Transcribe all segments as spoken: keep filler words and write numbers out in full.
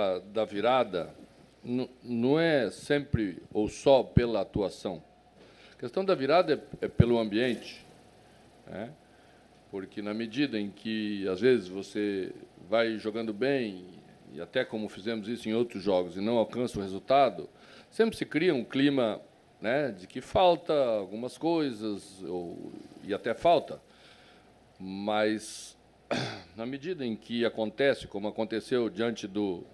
da, da virada n- não é sempre ou só pela atuação. A questão da virada é, é pelo ambiente, né? Porque, na medida em que, às vezes, você vai jogando bem, e até como fizemos isso em outros jogos, e não alcança o resultado, sempre se cria um clima, né, de que falta algumas coisas, ou, e até falta. Mas, na medida em que acontece, como aconteceu diante do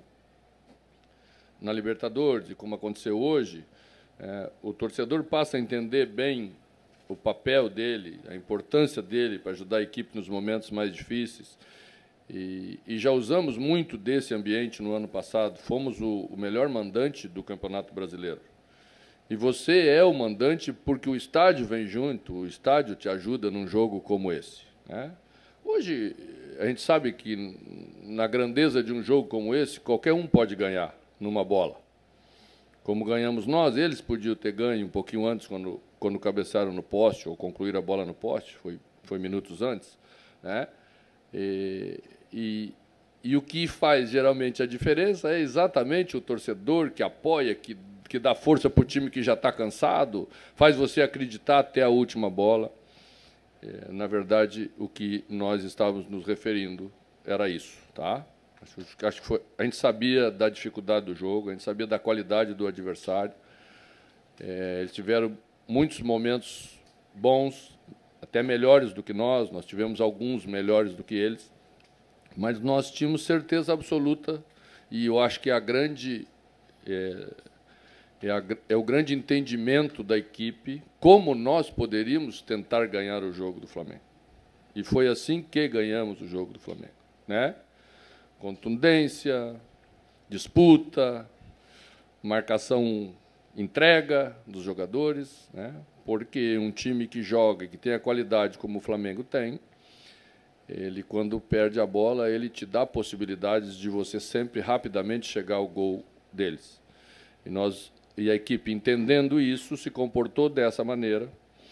na Libertadores, e como aconteceu hoje, é, o torcedor passa a entender bem o papel dele, a importância dele para ajudar a equipe nos momentos mais difíceis. E, e já usamos muito desse ambiente no ano passado. Fomos o, o melhor mandante do Campeonato Brasileiro. E você é o mandante porque o estádio vem junto, o estádio te ajuda num jogo como esse, né? Hoje, a gente sabe que, na grandeza de um jogo como esse, qualquer um pode ganhar numa bola. Como ganhamos nós, eles podiam ter ganho um pouquinho antes, quando, quando cabecearam no poste, ou concluíram a bola no poste, foi, foi minutos antes, né? E, e, e o que faz, geralmente, a diferença é exatamente o torcedor que apoia, que, que dá força para o time que já está cansado, faz você acreditar até a última bola. É, na verdade, o que nós estávamos nos referindo era isso, tá? Acho, acho que foi, a gente sabia da dificuldade do jogo, a gente sabia da qualidade do adversário. É, eles tiveram muitos momentos bons, até melhores do que nós, nós tivemos alguns melhores do que eles, mas nós tínhamos certeza absoluta, e eu acho que a grande, é, é, a, é o grande entendimento da equipe, como nós poderíamos tentar ganhar o jogo do Flamengo. E foi assim que ganhamos o jogo do Flamengo, né? Contundência, disputa, marcação, entrega dos jogadores, né? Porque um time que joga e que tem a qualidade como o Flamengo tem, ele, quando perde a bola, ele te dá possibilidades de você sempre rapidamente chegar ao gol deles. E, nós, e a equipe, entendendo isso, se comportou dessa maneira,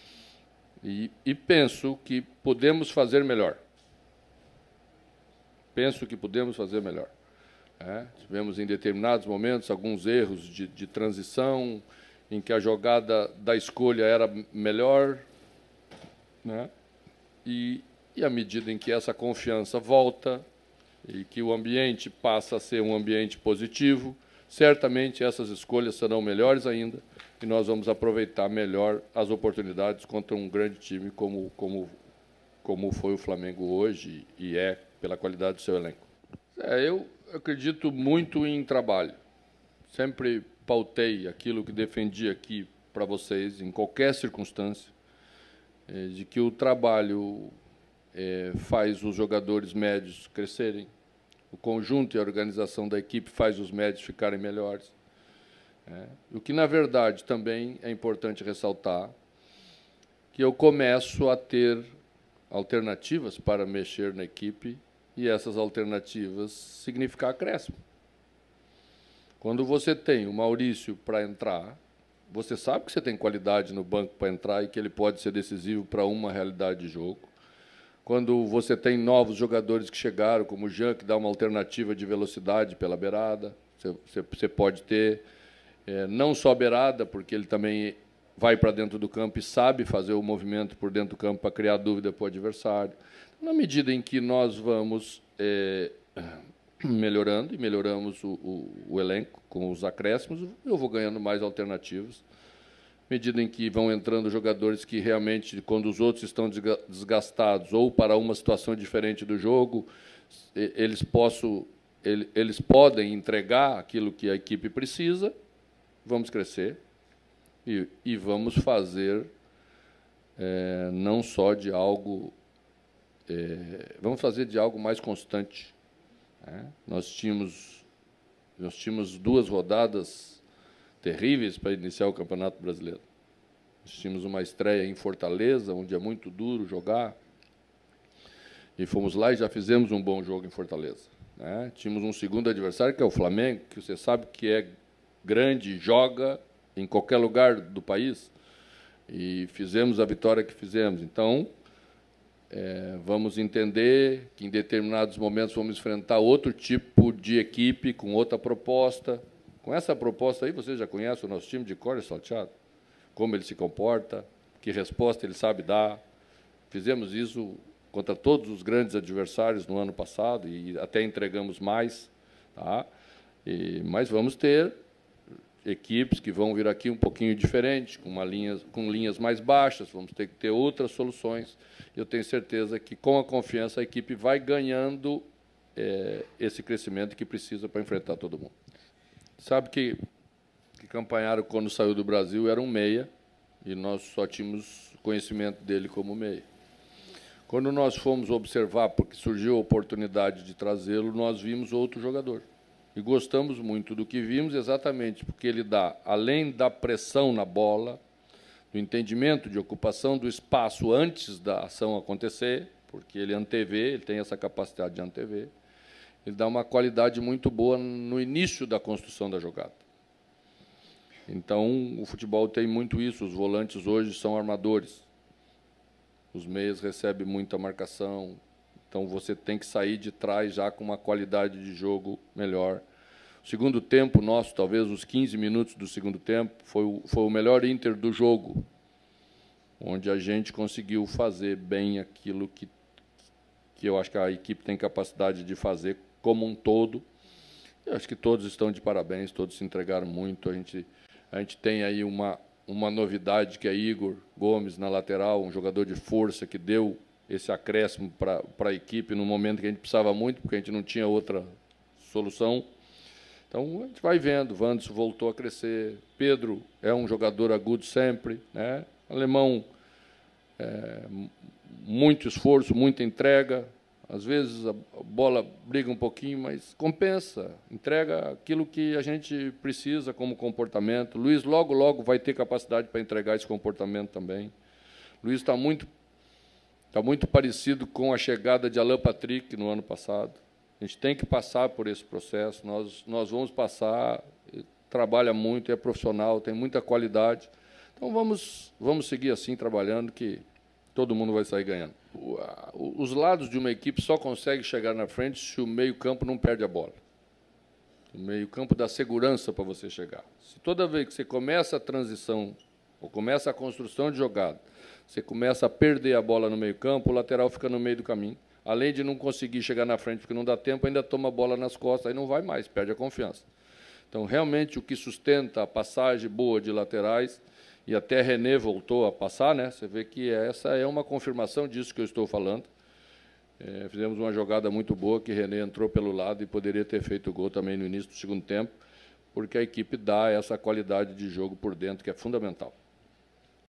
e, e penso que podemos fazer melhor. Penso que podemos fazer melhor. É, tivemos, em determinados momentos, alguns erros de, de transição, em que a jogada da escolha era melhor, né? E, e à medida em que essa confiança volta e que o ambiente passa a ser um ambiente positivo, certamente essas escolhas serão melhores ainda e nós vamos aproveitar melhor as oportunidades contra um grande time como, como, como foi o Flamengo hoje e é pela qualidade do seu elenco. É, eu acredito muito em trabalho. Sempre pautei aquilo que defendi aqui para vocês, em qualquer circunstância, de que o trabalho é, faz os jogadores médios crescerem, o conjunto e a organização da equipe faz os médios ficarem melhores. É, o que, na verdade, também é importante ressaltar, que eu começo a ter alternativas para mexer na equipe e essas alternativas significar acréscimo. Quando você tem o Maurício para entrar, você sabe que você tem qualidade no banco para entrar e que ele pode ser decisivo para uma realidade de jogo. Quando você tem novos jogadores que chegaram, como o Jean, que dá uma alternativa de velocidade pela beirada, você, você pode ter é, não só beirada, porque ele também vai para dentro do campo e sabe fazer o movimento por dentro do campo para criar dúvida para o adversário. Na medida em que nós vamos é, melhorando, e melhoramos o, o, o elenco com os acréscimos, eu vou ganhando mais alternativas. À medida em que vão entrando jogadores que realmente, quando os outros estão desgastados ou para uma situação diferente do jogo, eles, possam, eles podem entregar aquilo que a equipe precisa, vamos crescer e, e vamos fazer é, não só de algo... É, vamos fazer de algo mais constante. Né? Nós tínhamos, nós tínhamos duas rodadas terríveis para iniciar o Campeonato Brasileiro. Nós tínhamos uma estreia em Fortaleza, onde é muito duro jogar, e fomos lá e já fizemos um bom jogo em Fortaleza. Né? Tínhamos um segundo adversário, que é o Flamengo, que você sabe que é grande, joga em qualquer lugar do país, e fizemos a vitória que fizemos. Então, é, vamos entender que, em determinados momentos, vamos enfrentar outro tipo de equipe, com outra proposta. Com essa proposta aí, você já conhece o nosso time de cor e salteado? Como ele se comporta, que resposta ele sabe dar. Fizemos isso contra todos os grandes adversários no ano passado e até entregamos mais. Tá? E, mas vamos ter equipes que vão vir aqui um pouquinho diferente, com, uma linha, com linhas mais baixas, vamos ter que ter outras soluções. Eu tenho certeza que, com a confiança, a equipe vai ganhando é, esse crescimento que precisa para enfrentar todo mundo. Sabe que, que Campanharo, quando saiu do Brasil, era um meia, e nós só tínhamos conhecimento dele como meia. Quando nós fomos observar, porque surgiu a oportunidade de trazê-lo, nós vimos outro jogador. E gostamos muito do que vimos, exatamente porque ele dá, além da pressão na bola, do entendimento de ocupação do espaço antes da ação acontecer, porque ele antevê, ele tem essa capacidade de antever, ele dá uma qualidade muito boa no início da construção da jogada. Então, o futebol tem muito isso, os volantes hoje são armadores, os meias recebem muita marcação, então você tem que sair de trás já com uma qualidade de jogo melhor. O segundo tempo nosso, talvez os quinze minutos do segundo tempo, foi o, foi o melhor Inter do jogo, onde a gente conseguiu fazer bem aquilo que, que eu acho que a equipe tem capacidade de fazer como um todo. Eu acho que todos estão de parabéns, todos se entregaram muito. A gente, a gente tem aí uma, uma novidade, que é Igor Gomes na lateral, um jogador de força que deu esse acréscimo para a equipe no momento que a gente precisava muito, porque a gente não tinha outra solução. Então, a gente vai vendo, Wanderson voltou a crescer, Pedro é um jogador agudo sempre, né? Alemão, é, muito esforço, muita entrega, às vezes a bola briga um pouquinho, mas compensa, entrega aquilo que a gente precisa como comportamento. Luiz logo, logo vai ter capacidade para entregar esse comportamento também. Luiz está muito Está muito parecido com a chegada de Alan Patrick no ano passado. A gente tem que passar por esse processo, nós, nós vamos passar, trabalha muito, é profissional, tem muita qualidade. Então, vamos, vamos seguir assim, trabalhando, que todo mundo vai sair ganhando. O, a, os lados de uma equipe só conseguem chegar na frente se o meio-campo não perde a bola. O meio-campo dá segurança para você chegar. Se toda vez que você começa a transição, ou começa a construção de jogada, você começa a perder a bola no meio-campo, o lateral fica no meio do caminho. Além de não conseguir chegar na frente porque não dá tempo, ainda toma a bola nas costas, aí não vai mais, perde a confiança. Então, realmente, o que sustenta a passagem boa de laterais, e até René voltou a passar, né? Você vê que essa é uma confirmação disso que eu estou falando. É, fizemos uma jogada muito boa, que René entrou pelo lado e poderia ter feito o gol também no início do segundo tempo, porque a equipe dá essa qualidade de jogo por dentro, que é fundamental.